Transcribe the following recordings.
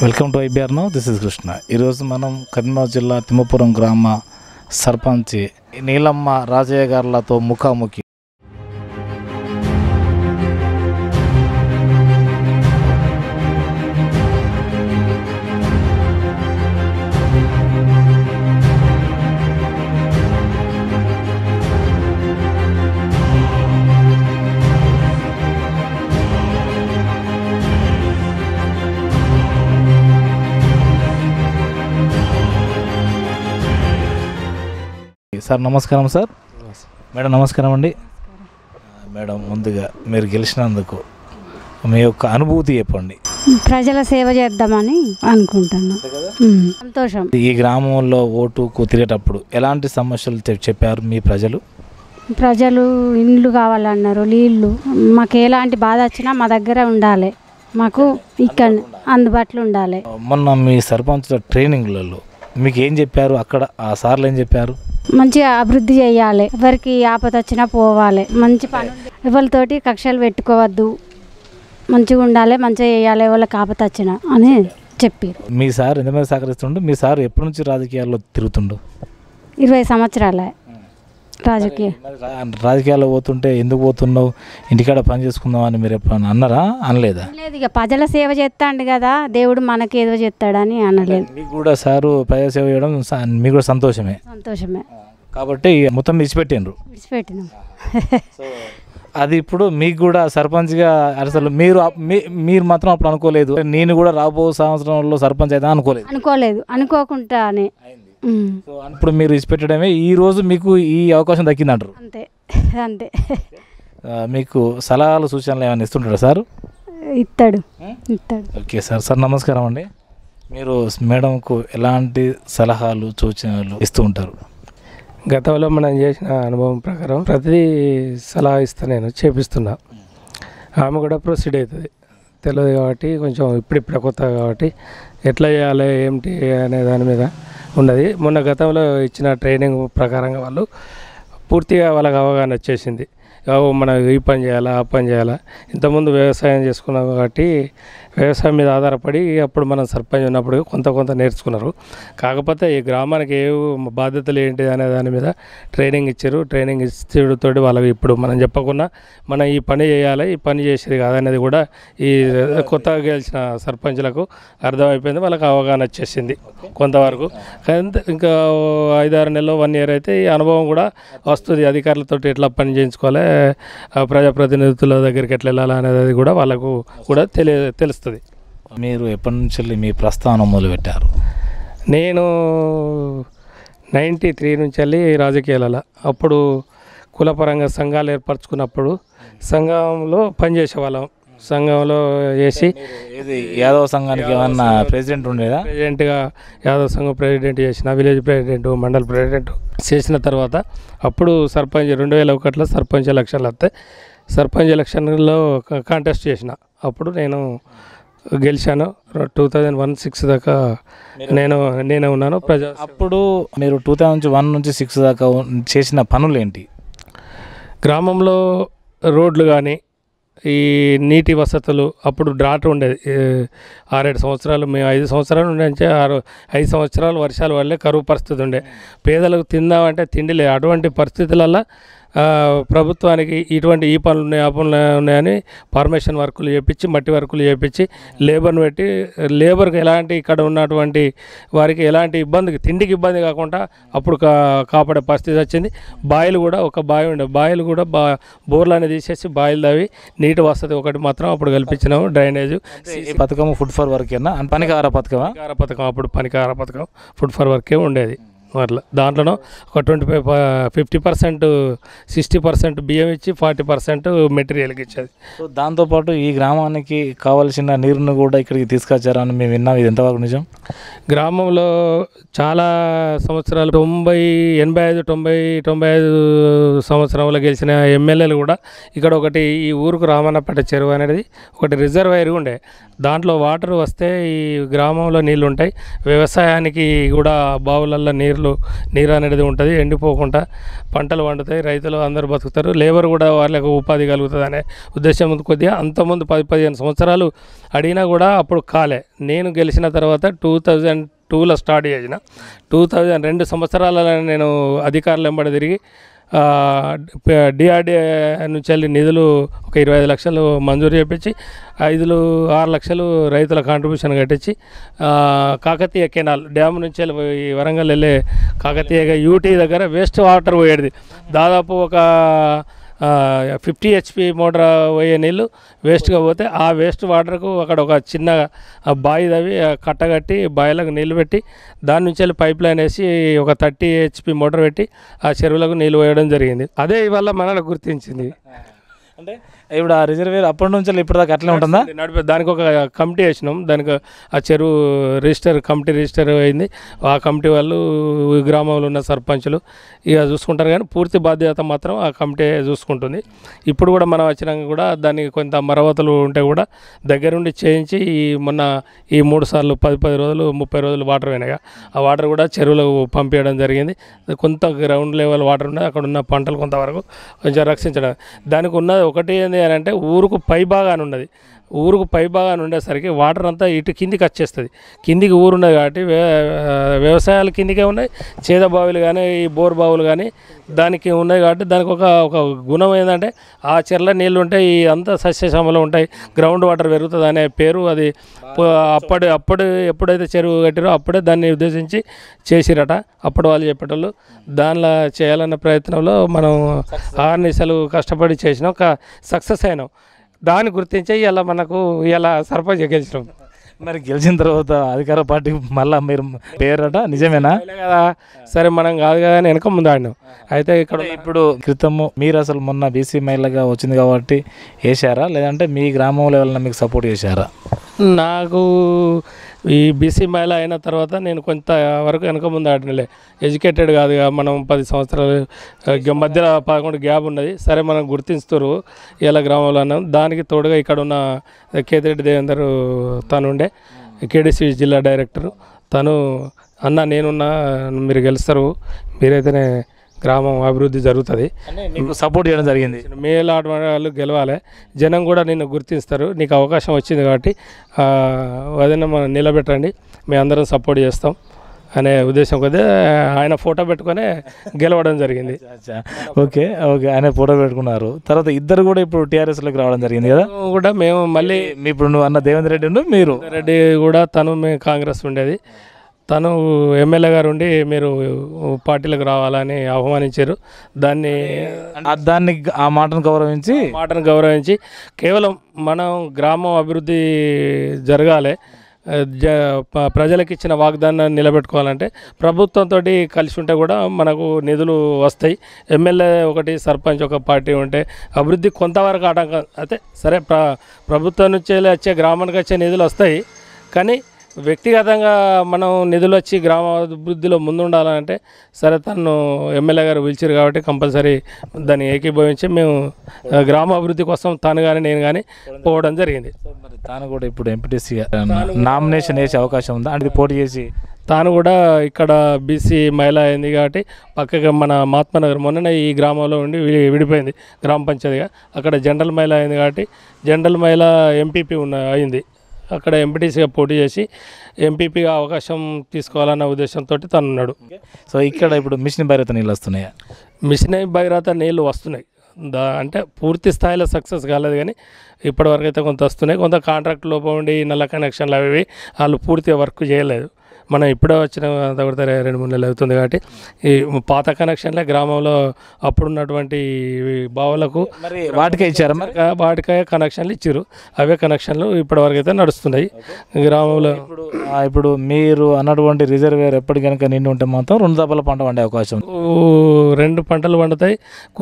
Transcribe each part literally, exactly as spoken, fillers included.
Welcome to IBR now. This is Krishna. ఈరోజు మనం కరీంనగర్ జిల్లా తిమ్మపురం గ్రామ సర్పంచ్ నీలమ్మ రాజయ్య గారులతో ముఖాముఖి. సార్ నమస్కారం. సార్ మేడం నమస్కారం అండి. మేడం ముందుగా మీరు గెలిచినందుకు మీ యొక్క అనుభూతి చెప్పండి. ప్రజల సేవ చేద్దామని అనుకుంటున్నాను. సంతోషం. ఈ గ్రామంలో ఓటుకు తిరిగేటప్పుడు ఎలాంటి సమస్యలు చెప్పారు మీ ప్రజలు? ప్రజలు ఇండ్లు కావాలన్నారు, నీళ్ళు. మాకు ఎలాంటి బాధ వచ్చినా మా దగ్గర ఉండాలి, మాకు ఇక్కడ అందుబాటులో ఉండాలి. మొన్న మీ సర్పంచ్ ట్రైనింగ్లలో మీకు ఏం చెప్పారు? అక్కడ ఆ సార్లు ఏం చెప్పారు? మంచిగా అభివృద్ధి చేయాలి, ఎవరికి ఆపద వచ్చినా పోవాలి, మంచి పనులు, ఎవరితోటి కక్షలు పెట్టుకోవద్దు, మంచిగా ఉండాలి, మంచిగా చేయాలి ఎవరికి ఆపద వచ్చినా అని చెప్పారు. మీ సార్ ఎంతమంది సహకరిస్తుండు? మీ సార్ ఎప్పటి నుంచి రాజకీయాల్లో తిరుగుతుండు? ఇరవై సంవత్సరాలే రాజకీయ రాజకీయాల్లో పోతుంటే ఎందుకు పోతున్నావు, ఇంటికాడ పని చేసుకుందాం అని మీరు ఎప్పుడు అన్నారా? అనలేదా? లేదు, ఇక ప్రజల సేవ చేస్తాండు కదా దేవుడు మనకి ఏదో చేస్తాడని అనలేదు. మీకు కూడా సారు ప్రజా సేవ చేయడం మీకు కూడా సంతోషమే సంతోషమే కాబట్టి మొత్తం విడిచిపెట్టిండ్రు. విడిచిపెట్టినాం. అది ఇప్పుడు మీకు కూడా సర్పంచ్గా అసలు మీరు మీరు మాత్రం అప్పుడు అనుకోలేదు నేను కూడా రాబో సంవత్సరంలో సర్పంచ్ అయితే అనుకోలేదు? అనుకోలేదు, అనుకోకుండానే. సో ఇప్పుడు మీరు ఇచ్చిపెట్టడమే ఈ రోజు మీకు ఈ అవకాశం దక్కింది అంటారు. అంతే అంతే. మీకు సలహాలు సూచనలు ఏమైనా ఇస్తుంటారా సార్? ఇస్తాడు ఇస్తాడు. Okay sir. సార్ నమస్కారం అండి. మీరు మేడంకు ఎలాంటి సలహాలు సూచనలు ఇస్తూ ఉంటారు? గతంలో మనం చేసిన అనుభవం ప్రకారం ప్రతిదీ సలహా ఇస్తా, నేను చేపిస్తున్నా. ఆమె కూడా ప్రొసీడ్ అవుతుంది, తెలియదు కాబట్టి కొంచెం ఇప్పుడిప్పుడే కొత్త కాబట్టి ఎట్లా చేయాలి ఏమిటి అనే దాని మీద ఉన్నది. మొన్న గతంలో ఇచ్చిన ట్రైనింగ్ ప్రకారంగా వాళ్ళు పూర్తిగా వాళ్ళకి అవగాహన వచ్చేసింది. మనం ఈ పని చేయాలా ఆ పని చేయాలా. ఇంతకుముందు వ్యవసాయం చేసుకున్నాం కాబట్టి వ్యవసాయం మీద ఆధారపడి అప్పుడు మనం సర్పంచ్ ఉన్నప్పుడు కొంత కొంత నేర్చుకున్నారు. కాకపోతే ఈ గ్రామానికి ఏ బాధ్యతలు ఏంటి అనే దాని మీద ట్రైనింగ్ ఇచ్చారు. ట్రైనింగ్ ఇచ్చేతో వాళ్ళకి ఇప్పుడు మనం చెప్పకుండా మనం ఈ పని చేయాలి, ఈ పని చేసేది కాదనేది కూడా ఈ కొత్తగా గెలిచిన సర్పంచ్లకు అర్థమైపోయింది, వాళ్ళకి అవగాహన వచ్చేసింది కొంతవరకు. కానీ ఇంకా ఐదారు నెలలు వన్ ఇయర్ అయితే ఈ అనుభవం కూడా వస్తుంది. అధికారులతో ఎట్లా పని చేయించుకోవాలి, ప్రజాప్రతినిధుల దగ్గరికి ఎట్లా వెళ్ళాలి అనేది కూడా వాళ్ళకు కూడా తెలియ తెలుస్తుంది. మీరు ఎప్పటి నుంచి మీ ప్రస్థానం మొదలుపెట్టారు? నేను నైంటీ త్రీ నుంచి వెళ్ళి రాజకీయాలలో అప్పుడు కులపరంగా సంఘాలు ఏర్పరచుకున్నప్పుడు సంఘంలో పనిచేసేవాళ్ళం. సంఘంలో చేసి ఇది యాదవ సంఘానికి ఏమన్నా ప్రెసిడెంట్ ఉండేదా? ప్రెసిడెంట్గా యాదవ సంఘం ప్రెసిడెంట్ చేసిన, విలేజ్ ప్రెసిడెంట్, మండల్ ప్రెసిడెంట్ చేసిన తర్వాత అప్పుడు సర్పంచ్ రెండు వేల ఒకటిలో సర్పంచ్ ఎలక్షన్లు వస్తాయి. సర్పంచ్ ఎలక్షన్లో కాంటెస్ట్ చేసిన, అప్పుడు నేను గెలిచాను. టూ థౌజండ్ వన్ సిక్స్ దాకా నేను నేనే ఉన్నాను. ప్రజా అప్పుడు మీరు టూ థౌజండ్ వన్ నుంచి సిక్స్ దాకా చేసిన పనులు ఏంటి? గ్రామంలో రోడ్లు కానీ, ఈ నీటి వసతులు, అప్పుడు డ్రాట్ ఉండేది. ఆరేడు సంవత్సరాలు మేము ఐదు సంవత్సరాలు ఉండే ఆరు ఐదు సంవత్సరాలు వర్షాల వల్లే కరువు పరిస్థితి ఉండే. పేదలకు తిందామంటే తిండి లేదు. అటువంటి పరిస్థితులలో ప్రభుత్వానికి ఇటువంటి ఈ పనులు ఉన్నాయి ఆ పనులు ఉన్నాయని పర్మిషన్ వర్కులు చేపించి, మట్టి వర్కులు చేపించి లేబర్ని పెట్టి, లేబర్కి ఎలాంటి ఇక్కడ ఉన్నటువంటి వారికి ఎలాంటి ఇబ్బందికి తిండికి ఇబ్బంది కాకుండా అప్పుడు కా కాపాడే పరిస్థితి వచ్చింది. బాయిలు కూడా ఒక బావి ఉండే, బాయిలు కూడా బా బోర్లని తీసేసి బాయిలు తవ్వి నీటి వసతి ఒకటి మాత్రం అప్పుడు కల్పించినాము. డ్రైనేజ్ ఈ పథకం ఫుడ్ ఫర్ వర్క్ ఏనా? పనికార పథకం పనికార పథకం అప్పుడు పనికార పథకం ఫుడ్ ఫర్ వర్కే ఉండేది. అట్లా దాంట్లోనూ ఒక twenty five fifty percent sixty percent బియ్యం ఇచ్చి ఫార్టీ పర్సెంట్ మెటీరియల్కి ఇచ్చేది. సో దాంతోపాటు ఈ గ్రామానికి కావాల్సిన నీరును కూడా ఇక్కడికి తీసుకొచ్చారని మేము విన్నాం. ఇది ఎంతవరకు నిజం? గ్రామంలో చాలా సంవత్సరాలు తొంభై ఎనభై ఐదు తొంభై తొంభై ఐదు సంవత్సరంలో గెలిచిన ఎమ్మెల్యేలు కూడా ఇక్కడ ఒకటి ఈ ఊరుకు రామన్నపేట చెరువు అనేది ఒకటి రిజర్వాయర్ ఉండే. దాంట్లో వాటర్ వస్తే ఈ గ్రామంలో నీళ్ళు ఉంటాయి. వ్యవసాయానికి కూడా బావులల్లో నీళ్ళు సార్లు నీరు అనేది ఉంటుంది, ఎండిపోకుండా పంటలు పండుతాయి, రైతులు అందరూ బతుకుతారు, లేబర్ కూడా వాళ్ళకు ఉపాధి కలుగుతుంది అనే ఉద్దేశం కొద్దిగా అంతకుముందు పది పదిహేను సంవత్సరాలు అడిగినా కూడా అప్పుడు కాలే. నేను గెలిచిన తర్వాత టూ థౌజండ్ టూలో స్టార్ట్ చేసిన టూ థౌజండ్ రెండు సంవత్సరాలలో నేను అధికారులు వెంబడి తిరిగి డిఆర్డిఏ నుంచి వెళ్ళి నిధులు ఒక ఇరవై ఐదు లక్షలు మంజూరు చేయించి ఐదులు ఆరు లక్షలు రైతుల కాంట్రిబ్యూషన్ కట్టించి కాకతీయ కెనాల్ డ్యామ్ నుంచి వెళ్ళి వరంగల్ వెళ్ళే కాకతీయ యూటీ దగ్గర వేస్ట్ వాటర్ పోయేది. దాదాపు ఒక ఫిఫ్టీ హెచ్పి మోటార్ పోయే నీళ్ళు వేస్ట్గా పోతే ఆ వేస్ట్ వాటర్కు అక్కడ ఒక చిన్న బావి తవ్వి కట్టగట్టి బావిలకు నీళ్ళు పెట్టి దాని నుంచి వెళ్ళి పైప్ లైన్ వేసి ఒక థర్టీ హెచ్పి మోటార్ పెట్టి ఆ చెరువులకు నీళ్ళు పోయడం జరిగింది. అదే ఇవాళ మనల్ని గుర్తించింది. అంటే ఇప్పుడు ఆ రిజర్వేర్ అప్పటి నుంచి ఇప్పటిదాకా అట్లే ఉంటుందా? నడిపే దానికి ఒక కమిటీ వేసినాం, దానికి ఆ చెరువు రిజిస్టర్ కమిటీ రిజిస్టర్ అయింది. ఆ కమిటీ వాళ్ళు గ్రామంలో ఉన్న సర్పంచులు ఇక చూసుకుంటారు, కానీ పూర్తి బాధ్యత మాత్రం ఆ కమిటీ చూసుకుంటుంది. ఇప్పుడు కూడా మనం వచ్చినాక కూడా దానికి కొంత మరమ్మతులు ఉంటే కూడా దగ్గరుండి చేయించి ఈ మొన్న ఈ మూడు సార్లు పది పది రోజులు ముప్పై రోజులు వాటర్ అయినాయి, ఆ వాటర్ కూడా చెరువులకు పంపించడం జరిగింది. కొంత గ్రౌండ్ లెవెల్ వాటర్ ఉన్నది, అక్కడ ఉన్న పంటలు కొంతవరకు కొంచెం రక్షించడం. దానికి ఉన్నది ఒకటి ఏంది అని అంటే ఊరుకు పై భాగాన్ని ఉన్నది, ఊరుకు పై భాగాన్ని ఉండేసరికి వాటర్ అంతా ఇటు కిందికి వచ్చేస్తుంది. కిందికి ఊరు ఉన్నది కాబట్టి వ్యవసాయాలు కిందికే ఉన్నాయి, చేద బావులు కానీ ఈ బోర్ బావులు కానీ దానికి ఉన్నాయి కాబట్టి దానికి ఒక ఒక గుణం ఏంటంటే ఆ చెర్ల నీళ్ళు ఉంటాయి, ఈ అంతా సస్యశ్యామలో ఉంటాయి, గ్రౌండ్ వాటర్ పెరుగుతుంది అనే పేరు అది అప్పటి అప్పుడు ఎప్పుడైతే చెరువు కట్టారో అప్పుడే దాన్ని ఉద్దేశించి చేసిరట అప్పుడు వాళ్ళు చెప్పేటోళ్ళు. దానిలో చేయాలన్న ప్రయత్నంలో మనం ఆర్నిసలు కష్టపడి చేసినాం, ఒక సక్సెస్ అయినాం. దాన్ని గుర్తించే ఇలా మనకు ఇలా సర్పంచ్ గెలిచినాం. మరి గెలిచిన తర్వాత అధికార పార్టీ మళ్ళీ మీరు పేరట నిజమేనా? కదా సరే మనం కాదు కదా అని వెనక ముందు ఆడినాం. అయితే ఇక్కడ ఇప్పుడు క్రితము మీరు అసలు మొన్న బీసీ మహిళగా వచ్చింది కాబట్టి వేసారా, లేదంటే మీ గ్రామంలో ఎవరైనా మీకు సపోర్ట్ చేశారా? నాకు ఈ బీసీ మహిళ అయిన తర్వాత నేను కొంత వరకు వెనక ముందు ఆడినలే, ఎడ్యుకేటెడ్ కాదు, మనం పది సంవత్సరాలు మధ్యలో పదకొండు గ్యాప్ ఉన్నది. సరే మనం గుర్తిస్తారు ఇలా గ్రామంలో అన్నాం. దానికి తోడుగా ఇక్కడ ఉన్న కేతిరెడ్డి దేవేందర్ తను ఉండే కేడీసీ జిల్లా డైరెక్టరు, తను అన్న నేనున్నా మీరు గెలుస్తారు, మీరైతేనే గ్రామం అభివృద్ధి జరుగుతుంది, మీకు సపోర్ట్ చేయడం జరిగింది. మేలు ఆడవాళ్ళు గెలవాలి, జనం కూడా నిన్ను గుర్తిస్తారు, నీకు అవకాశం వచ్చింది కాబట్టి అదైనా మనం నిలబెట్టండి, మేము అందరం సపోర్ట్ చేస్తాం అనే ఉద్దేశం కొద్దీ ఆయన ఫోటో పెట్టుకొని గెలవడం జరిగింది. ఓకే ఓకే ఆయన ఫోటో పెట్టుకున్నారు. తర్వాత ఇద్దరు కూడా ఇప్పుడు టీఆర్ఎస్లోకి రావడం జరిగింది కదా కూడా. మేము మళ్ళీ ఇప్పుడు నువ్వు అన్న దేవేంద్ర రెడ్డి మీరు రెడ్డి కూడా తను మేము కాంగ్రెస్ ఉండేది, తను ఎమ్మెల్యే గారు ఉండి మీరు పార్టీలకు రావాలని ఆహ్వానించారు. దాన్ని దాన్ని ఆ మాటను గౌరవించి మాటను గౌరవించి కేవలం మనం గ్రామం అభివృద్ధి జరగాలి, జ ప్రజలకు ఇచ్చిన వాగ్దానాన్ని నిలబెట్టుకోవాలంటే ప్రభుత్వంతో కలిసి ఉంటే కూడా మనకు నిధులు వస్తాయి. ఎమ్మెల్యే ఒకటి సర్పంచ్ ఒక పార్టీ ఉంటే అభివృద్ధి కొంతవరకు ఆటంకం అయితే సరే, ప్ర ప్రభుత్వం నుంచి వచ్చే గ్రామానికి వచ్చే నిధులు వస్తాయి, కానీ వ్యక్తిగతంగా మనం నిధులు వచ్చి గ్రామ అభివృద్ధిలో ముందుండాలంటే సరే తను ఎమ్మెల్యే గారు పిలిచారు కాబట్టి కంపల్సరీ దాన్ని ఏకీభవించి మేము గ్రామ అభివృద్ధి కోసం తాను కానీ నేను కానీ పోవడం జరిగింది. తాను కూడా ఇప్పుడు ఎంపీటీసీ నామినేషన్ వేసే అవకాశం ఉందా అంటే పోటీ చేసి? తాను కూడా ఇక్కడ బీసీ మహిళ అయింది కాబట్టి పక్కగా మన మహాత్మానగర్ మొన్ననే ఈ గ్రామంలో ఉండి విడిపోయింది గ్రామ పంచాయతీగా, అక్కడ జనరల్ మహిళ అయింది కాబట్టి జనరల్ మహిళ ఎంపీపీ ఉన్న అయింది, అక్కడ ఎంపీటీసీగా పోటీ చేసి ఎంపీపీగా అవకాశం తీసుకోవాలన్న ఉద్దేశంతో తను ఉన్నాడు. సో ఇక్కడ ఇప్పుడు మిషన్ భగీరథ నీళ్ళు వస్తున్నాయా? మిషన్ భగీరథ నీళ్ళు వస్తున్నాయి, దా అంటే పూర్తి స్థాయిలో సక్సెస్ కాలేదు కానీ ఇప్పటివరకు అయితే కొంత వస్తున్నాయి. కొంత కాంట్రాక్ట్ లోపం ఉండి నల్ల కనెక్షన్లు అవి వాళ్ళు పూర్తిగా వర్క్ చేయలేదు. మనం ఇప్పుడే వచ్చిన తర్వాత రెండు మూడు నెలలు అవుతుంది కాబట్టి ఈ పాత కనెక్షన్లే గ్రామంలో అప్పుడున్నటువంటి బావులకు మరి వాటికే ఇచ్చారు, మరి వాటికే కనెక్షన్లు ఇచ్చారు, అవే కనెక్షన్లు ఇప్పటివరకు అయితే నడుస్తున్నాయి గ్రామంలో. ఇప్పుడు ఇప్పుడు మీరు అన్నటువంటి రిజర్వేర్ ఎప్పటి కనుక నిండి ఉంటే మాత్రం రెండు దప్పల పంట పండే అవకాశం, రెండు పంటలు పండుతాయి.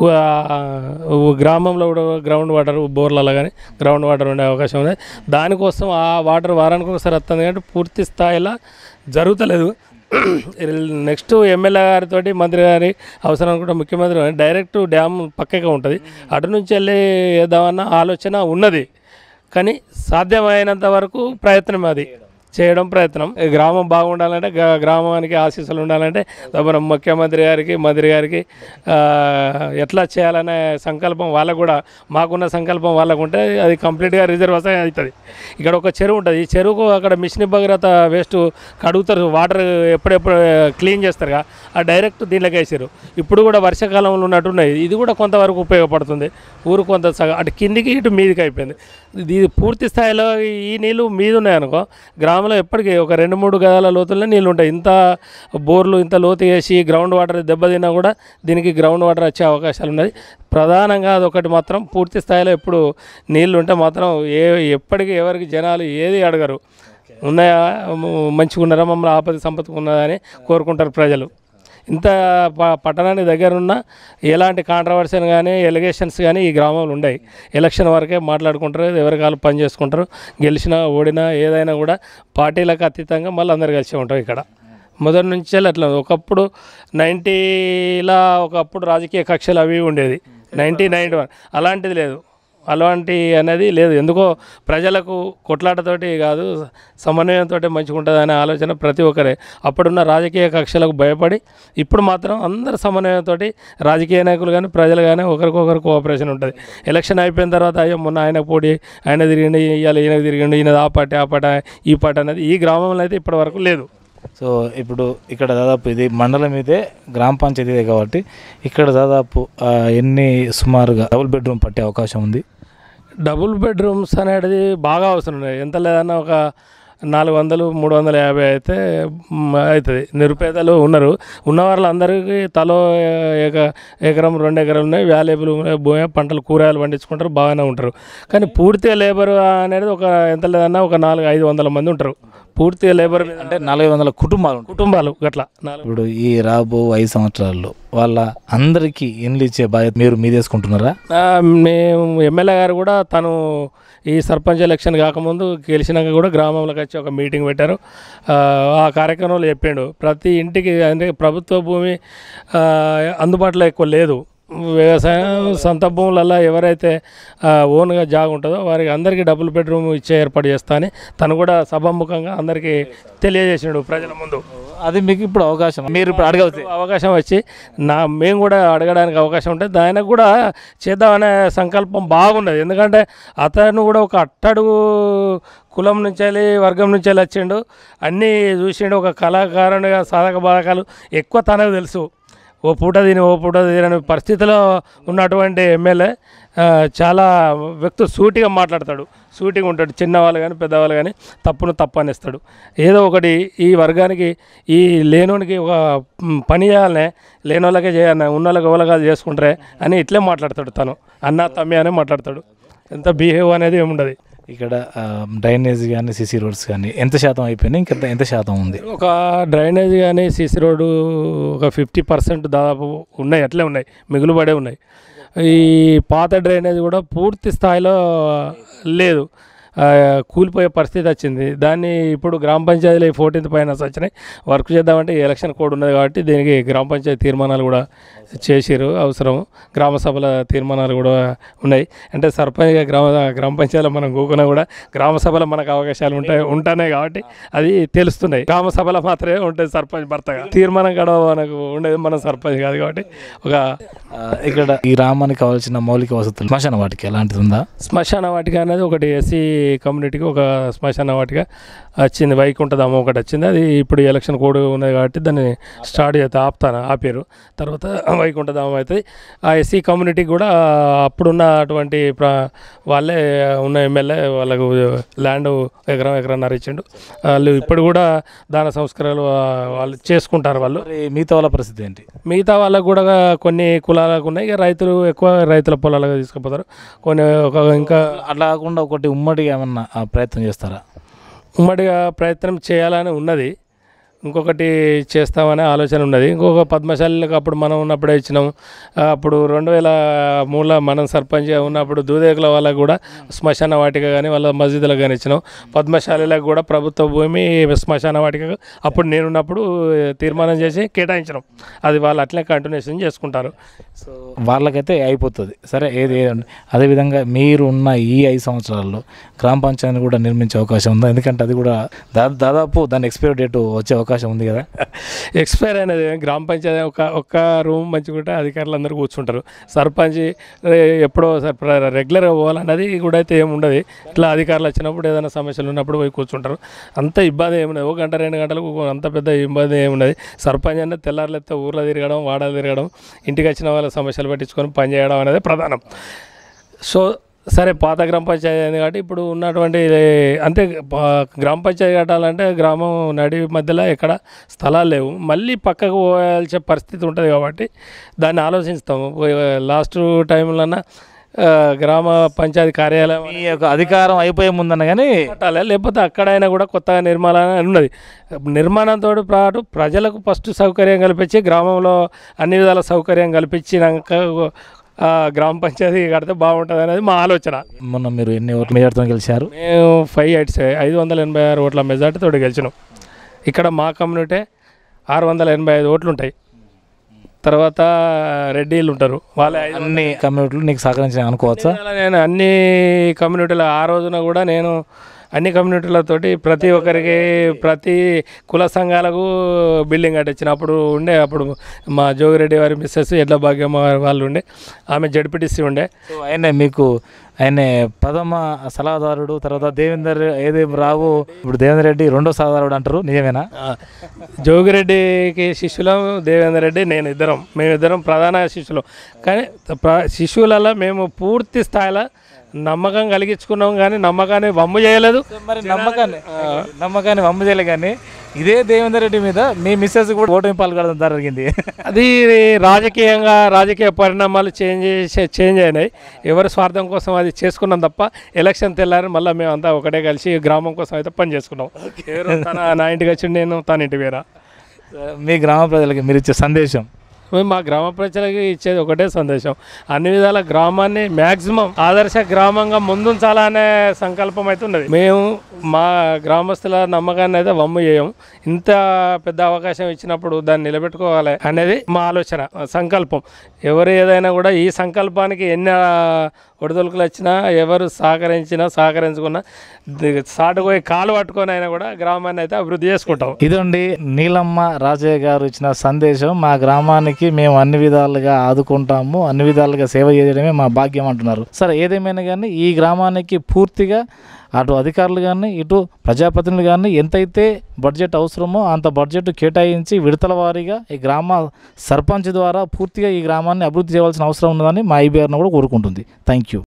గ్రామంలో కూడా గ్రౌండ్ వాటర్ బోర్లలో కానీ గ్రౌండ్ వాటర్ ఉండే అవకాశం ఉంది. దానికోసం ఆ వాటర్ వారానికి ఒకసారి వస్తుంది కాబట్టి పూర్తి స్థాయిలో జరుగుతలేదు. నెక్స్ట్ ఎమ్మెల్యే గారితో మంత్రి గారి అవసరం కూడా ముఖ్యమంత్రి డైరెక్ట్ డ్యామ్ పక్కగా ఉంటుంది, అటు నుంచి వెళ్ళి వేద్దామన్న ఆలోచన ఉన్నది, కానీ సాధ్యమైనంత వరకు ప్రయత్నం అది చేయడం ప్రయత్నం. ఈ గ్రామం బాగుండాలంటే గ్రా- గ్రామానికి ఆశీస్సులు ఉండాలంటే మన ముఖ్యమంత్రి గారికి మంత్రి గారికి ఆ, ఎట్లా చేయాలనే సంకల్పం వాళ్ళకు కూడా మాకున్న సంకల్పం వాళ్ళకు ఉంటే అది కంప్లీట్గా రిజర్వేషన్ అవుతుంది. ఇక్కడ ఒక చెరువు ఉంటుంది, ఈ చెరువుకు అక్కడ మిషన్ భగీరథ వేస్ట్ కడుగుతారు, వాటర్ ఎప్పుడెప్పుడు క్లీన్ చేస్తారుగా ఆ డైరెక్ట్ దీనిలోకి వేసారు. ఇప్పుడు కూడా వర్షాకాలంలో ఉన్నట్టున్నాయి, ఇది కూడా కొంతవరకు ఉపయోగపడుతుంది. ఊరు కొంత సగం అటు కిందికి ఇటు మీదికి అయిపోయింది. ఇది పూర్తి స్థాయిలో ఈ నీళ్ళు మీద ఉన్నాయనుకో గ్రామంలో ఎప్పటికీ ఒక రెండు మూడు గదాల లోతుల్లో నీళ్ళు ఉంటాయి. ఇంత బోర్లు ఇంత లోతు వేసి గ్రౌండ్ వాటర్ దెబ్బతిన్నా కూడా దీనికి గ్రౌండ్ వాటర్ వచ్చే అవకాశాలు ఉన్నాయి. ప్రధానంగా అదొకటి మాత్రం పూర్తి స్థాయిలో ఎప్పుడు నీళ్ళు ఉంటే మాత్రం ఏ ఎప్పటికీ ఎవరికి జనాలు ఏది అడగరు, ఉన్నాయా మంచిగా ఉన్నారా మమ్మల్ని ఆపద సంపత్తి ఉన్నదా అని కోరుకుంటారు ప్రజలు. ఇంత ప పట్టణానికి దగ్గర ఉన్న ఎలాంటి కాంట్రవర్సీలు కానీ ఎలిగేషన్స్ కానీ ఈ గ్రామంలో ఉన్నాయి. ఎలక్షన్ వరకే మాట్లాడుకుంటారు, ఎవరికి వాళ్ళు పని చేసుకుంటారు. గెలిచినా ఓడినా ఏదైనా కూడా పార్టీలకు అతీతంగా మళ్ళీ అందరు కలిసి ఉంటాం ఇక్కడ. మొదటి నుంచి అట్లా ఒకప్పుడు నైంటీలా ఒకప్పుడు రాజకీయ కక్షలు అవి ఉండేది, నైంటీ నైంటీ వన్ అలాంటిది లేదు, అలాంటి అనేది లేదు. ఎందుకో ప్రజలకు కొట్లాటతోటి కాదు సమన్వయంతో మంచిగా ఉంటుంది అనే ఆలోచన ప్రతి ఒక్కరే. అప్పుడున్న రాజకీయ కక్షలకు భయపడి ఇప్పుడు మాత్రం అందరు సమన్వయంతో రాజకీయ నాయకులు కానీ ప్రజలు కానీ ఒకరికొకరు కోఆపరేషన్ ఉంటుంది. ఎలక్షన్ అయిపోయిన తర్వాత అయ్యో మొన్న ఆయన పోటీ ఆయన తిరిగిండి, ఇవాళ ఈయన తిరిగిండి, ఈయన ఆ పార్టీ ఆ పార్టీ ఈ పార్టీ అనేది ఈ గ్రామంలో అయితే ఇప్పటి వరకు లేదు. సో ఇప్పుడు ఇక్కడ దాదాపు ఇది మండలం ఇదే గ్రామ పంచాయతీ ఇదే కాబట్టి ఇక్కడ దాదాపు ఆ, ఎన్ని సుమారుగా డబుల్ బెడ్రూమ్ పట్టే అవకాశం ఉంది? డబుల్ బెడ్రూమ్స్ అనేది బాగా అవసరం ఉన్నాయి. ఎంత లేదన్నా ఒక నాలుగు వందలు మూడు వందల యాభై అయితే మ్, అవుతుంది. నిరుపేదలు ఉన్నారు, ఉన్న వాళ్ళందరికీ తలో ఏక ఎకరం రెండు ఎకరాలు ఉన్నాయి, వాల్యుబుల్ భూమి పంటలు కూరగాయలు పండించుకుంటారు, బాగానే ఉంటారు. కానీ పూర్తిగా లేబర్ అనేది ఒక ఎంత లేదన్నా ఒక నాలుగు ఐదు వందల మంది ఉంటారు పూర్తిగా లేబర్ మీద. అంటే నలభై వందల కుటుంబాలు ఉంటాయి. కుటుంబాలు గట్లా నాలుగు. ఇప్పుడు ఈ రాబో ఐదు సంవత్సరాల్లో వాళ్ళ అందరికీ ఇండ్లు ఇచ్చే బాధ్యత మీరు మీదేసుకుంటున్నారా? ఆ, మేము ఎమ్మెల్యే గారు కూడా తను ఈ సర్పంచ్ ఎలక్షన్ కాకముందు గెలిచినాక కూడా గ్రామంలోకి వచ్చి ఒక మీటింగ్ పెట్టారు. ఆ, ఆ కార్యక్రమంలో చెప్పిండు ప్రతి ఇంటికి అంటే ప్రభుత్వ భూమి ఆ, అందుబాటులో ఎక్కువ లేదు, వ్యవసాయం సొంత భూములలో ఎవరైతే ఆ, ఓన్గా జాగా ఉంటుందో వారికి అందరికీ డబుల్ బెడ్రూమ్ ఇచ్చే ఏర్పాటు చేస్తా అని తను కూడా సభాముఖంగా అందరికీ తెలియజేసినాడు ప్రజల ముందు. అది మీకు ఇప్పుడు అవకాశం, మీరు ఇప్పుడు అడగవచ్చు. అవకాశం వచ్చి నా మేము కూడా అడగడానికి అవకాశం ఉంటుంది. ఆయనకు కూడా చేద్దామనే సంకల్పం బాగున్నది. ఎందుకంటే అతను కూడా ఒక అట్టడుగు కులం నుంచి వెళ్ళి వర్గం నుంచి వెళ్ళి వచ్చిండు, అన్నీ చూసిండు. ఒక కళాకారునిగా సాధక బాధకాలు ఎక్కువ తనకు తెలుసు. ఓ పూట తిని ఓ పూట తినని పరిస్థితిలో ఉన్నటువంటి ఎమ్మెల్యే ఆ, చాలా వ్యక్తులు సూటిగా మాట్లాడతాడు, సూటిగా ఉంటాడు. చిన్నవాళ్ళు కానీ పెద్దవాళ్ళు కానీ తప్పును తప్పు అనేస్తాడు. ఏదో ఒకటి ఈ వర్గానికి ఈ లేనోనికి ఒక మ్, పని చేయాలనే, లేనోళ్ళకే చేయాలనే, ఉన్నోళ్ళకి ఎవరిగా చేసుకుంటారే అని ఇట్లే మాట్లాడతాడు. తను అన్న తమ్మి అనే మాట్లాడతాడు. ఎంత బిహేవ్ అనేది ఏముండదు. ఇక్కడ ఆ, డ్రైనేజ్ కానీ సిసి రోడ్స్ కానీ ఎంత శాతం అయిపోయినాయి, ఇంకా ఎంత శాతం ఉంది? ఒక డ్రైనేజ్ కానీ సీసీ రోడ్డు ఒక ఫిఫ్టీ పర్సెంట్ దాదాపు ఉన్నాయి, అట్లే ఉన్నాయి, మిగులుబడే ఉన్నాయి. ఈ పాత డ్రైనేజ్ కూడా పూర్తి స్థాయిలో లేదు, ఆ, కూలిపోయే పరిస్థితి వచ్చింది. దాన్ని ఇప్పుడు గ్రామ పంచాయతీలో ఫోర్టీన్త్ ఫైనాన్స్ వచ్చినాయి, వర్క్ చేద్దామంటే ఈ ఎలక్షన్ కోడ్ ఉన్నది కాబట్టి దీనికి గ్రామ పంచాయతీ తీర్మానాలు కూడా చేసిరు. అవసరం గ్రామ సభల తీర్మానాలు కూడా ఉన్నాయి. అంటే సర్పంచ్ గ్రామ గ్రామ పంచాయతీలో మనం కూకున్నా కూడా గ్రామ సభలో మనకు అవకాశాలు ఉంటాయి ఉంటున్నాయి కాబట్టి అది తెలుస్తున్నాయి. గ్రామ సభలో మాత్రమే ఉంటుంది సర్పంచ్ భర్తగా, తీర్మానం కూడా మనకు ఉండేది మన సర్పంచ్ కాదు కాబట్టి. ఒక ఆ, ఇక్కడ ఈ గ్రామానికి కావాల్సిన మౌలిక వసతులు శ్మశాన వాటికి ఎలాంటిది ఉందా? శ్మశాన వాటిక అనేది ఒకటి ఎస్సీ కమ్యూనిటీకి ఒక శ్మశాన వాటిక వచ్చింది, వైకుంఠధామం ఒకటి వచ్చింది. అది ఇప్పుడు ఎలక్షన్ కోడ్ ఉన్నది కాబట్టి దాన్ని స్టార్ట్ చేస్తే ఆపుతాను ఆపారు. తర్వాత వైకుంఠధామం అవుతుంది. ఆ ఎస్సీ కమ్యూనిటీకి కూడా అప్పుడున్న అటువంటి ప్ర వాళ్ళే ఉన్న ఎమ్మెల్యే వాళ్ళకు ల్యాండ్ ఎకరం ఎకరన్నర ఇచ్చిండు. వాళ్ళు ఇప్పుడు కూడా దాన సంస్కారాలు వాళ్ళు చేసుకుంటారు. వాళ్ళు మరి మిగతా వాళ్ళ పరిస్థితి ఏంటి? మిగతా వాళ్ళకు కూడా కొన్ని కులాలకు ఉన్నాయి, ఇక రైతులు ఎక్కువ రైతుల పొలాలుగా తీసుకుపోతారు. కొన్ని ఒక ఇంకా అట్లా కాకుండా ఒకటి ఉమ్మడిగా ఏమన్నా ఆ, ప్రయత్నం చేస్తారా? ఉమ్మడిగా ప్రయత్నం చేయాలని ఉన్నది. ఇంకొకటి చేస్తామనే ఆలోచన ఉన్నది. ఇంకొక పద్మశాలిలకు అప్పుడు మనం ఉన్నప్పుడే ఇచ్చినాం. అప్పుడు రెండు వేల మూడులో మనం సర్పంచ్ ఉన్నప్పుడు దూదేకుల వాళ్ళకు కూడా శ్మశాన వాటిక కానీ వాళ్ళ మసీదులకు కానీ ఇచ్చినాం. పద్మశాలిలకు కూడా ప్రభుత్వ భూమి శ్మశాన వాటిక అప్పుడు నేనున్నప్పుడు తీర్మానం చేసి కేటాయించినాం. అది వాళ్ళు అట్లే కంటిన్యూషన్ చేసుకుంటారు. సో వాళ్ళకైతే అయిపోతుంది. సరే ఏది ఏదండి. అదేవిధంగా మీరు ఉన్న ఈ ఐదు సంవత్సరాల్లో గ్రామ పంచాయతీని కూడా నిర్మించే అవకాశం ఉందా? ఎందుకంటే అది కూడా దా దాదాపు దాని ఎక్స్పైరీ డేట్ వచ్చే అవకాశం ఉంది కదా. ఎక్స్పైర్ అనేది గ్రామ పంచాయతీ ఒక ఒక్క రూమ్ మంచిగుంటే అధికారులు అందరూ కూర్చుంటారు. సర్పంచ్ ఎప్పుడో రెగ్యులర్గా పోవాలన్నది కూడా అయితే ఏమి ఉండదు. ఇట్లా అధికారులు వచ్చినప్పుడు ఏదైనా సమస్యలు ఉన్నప్పుడు పోయి కూర్చుంటారు. అంత ఇబ్బంది ఏమున్నది. ఒక గంట రెండు గంటలకు అంత పెద్ద ఇబ్బంది ఏమున్నది. సర్పంచ్ అంటే తెల్లారులెత్తే ఊర్లో తిరగడం, వాడాలు తిరగడం, ఇంటికి వచ్చిన వాళ్ళ సమస్యలు పట్టించుకొని పనిచేయడం అనేది ప్రధానం. సో సరే పాత గ్రామ పంచాయతీ అయింది కాబట్టి ఇప్పుడు ఉన్నటువంటి అంటే గ్రామ పంచాయతీ కట్టాలంటే గ్రామం నడి మధ్యలో ఎక్కడ స్థలాలు లేవు, మళ్ళీ పక్కకు పోయాల్సే పరిస్థితి ఉంటుంది కాబట్టి దాన్ని ఆలోచిస్తాము. లాస్ట్ టైంలోన గ్రామ పంచాయతీ కార్యాలయం ఈ యొక్క అధికారం అయిపోయే ముందన్న కానీ కట్టాలి, లేకపోతే అక్కడైనా కూడా కొత్తగా నిర్మాణం ఉన్నది. నిర్మాణంతో పాటు ప్రజలకు ఫస్ట్ సౌకర్యం కల్పించి గ్రామంలో అన్ని విధాల సౌకర్యం కల్పించినాక గ్రామ పంచాయతీ కడితే బాగుంటుంది అనేది మా ఆలోచన. మొన్న మీరు ఎన్ని ఓట్ల మెజార్టీతో గెలిచారు? మేము ఫైవ్ ఎయిట్స్ ఐదు వందల ఎనభై ఆరు ఓట్ల మెజార్టీతో గెలిచినాం. ఇక్కడ మా కమ్యూనిటీ ఆరు వందల ఎనభై ఐదు ఓట్లు ఉంటాయి. తర్వాత రెడ్డిలు ఉంటారు, వాళ్ళ అన్ని కమ్యూనిటీలు నీకు సహకరించిన అనుకోవచ్చా? నేను అన్ని కమ్యూనిటీల ఆ రోజున కూడా నేను అన్ని కమ్యూనిటీలతోటి ప్రతి ఒక్కరికి ప్రతి కుల సంఘాలకు బిల్డింగ్ కట్టించిన అప్పుడు ఉండే. అప్పుడు మా జోగిరెడ్డి వారి మిస్సెస్ ఎడ్ల భాగ్యమ్మ వాళ్ళు ఉండే, ఆమె జడ్పీటీసీ ఉండే. సో ఆయన మీకు ఆయన ప్రథమ సలహాదారుడు, తర్వాత దేవేందర్ ఏదే రావు, ఇప్పుడు దేవేందర్ రెడ్డి రెండో సలహాదారుడు అంటారు, నిజమేనా? జోగిరెడ్డికి శిష్యులం, దేవేందర్ రెడ్డి నేను ఇద్దరం, మేమిద్దరం ప్రధాన శిష్యులు. కానీ శిష్యులలో మేము పూర్తి స్థాయిలో నమ్మకం కలిగించుకున్నాం, కానీ నమ్మకాన్ని వమ్ము చేయలేదు. మరి నమ్మకాన్ని నమ్మకాన్ని వమ్ము చేయలే, కానీ ఇదే దేవేందర్ రెడ్డి మీద మీ మిస్సెస్ కూడా ఓటమి పాల్గొనడం జరిగింది. అది రాజకీయంగా రాజకీయ పరిణామాలు చేంజ్ చేంజ్ అయినాయి. ఎవరి స్వార్థం కోసం అది చేసుకున్నాం తప్ప ఎలక్షన్ తెల్లారి మళ్ళీ మేము అంతా ఒకటే కలిసి గ్రామం కోసం అయితే పని చేసుకున్నాం. ఎవరు తన నా ఇంటికి వచ్చి నేను తన ఇంటికి వేరా. మీ గ్రామ ప్రజలకి మీరు ఇచ్చే సందేశం? మేము మా గ్రామ ప్రజలకి ఇచ్చేది ఒకటే సందేశం, అన్ని విధాల గ్రామాన్ని మ్యాక్సిమం ఆదర్శ గ్రామంగా ముందుంచాలనే సంకల్పం అయితే ఉన్నది. మేము మా గ్రామస్తుల నమ్మకాన్ని అయితే వమ్ము చేయం. ఇంత పెద్ద అవకాశం ఇచ్చినప్పుడు దాన్ని నిలబెట్టుకోవాలి అనేది మా ఆలోచన, సంకల్పం. ఎవరు ఏదైనా కూడా ఈ సంకల్పానికి ఎన్ని ఒడిదొలుకులు వచ్చినా, ఎవరు సహకరించినా సహకరించుకున్నా సాటుపోయి కాలు పట్టుకొని అయినా కూడా గ్రామాన్ని అయితే అభివృద్ధి చేసుకుంటాం. ఇదండి నీలమ్మ రాజయ్య గారు ఇచ్చిన సందేశం. మా గ్రామానికి మేము అన్ని విధాలుగా ఆదుకుంటాము, అన్ని విధాలుగా సేవ చేయడమే మా భాగ్యం అంటున్నారు. సరే ఏదేమైనా కానీ ఈ గ్రామానికి పూర్తిగా అటు అధికారులు కానీ ఇటు ప్రజాప్రతినిధులు కానీ ఎంతైతే బడ్జెట్ అవసరమో అంత బడ్జెట్ కేటాయించి విడతల వారీగా ఈ గ్రామ సర్పంచ్ ద్వారా పూర్తిగా ఈ గ్రామాన్ని అభివృద్ధి చేయవలసిన అవసరం ఉన్నదని మా ఐబీఆర్ను కూడా కోరుకుంటుంది. Thank you.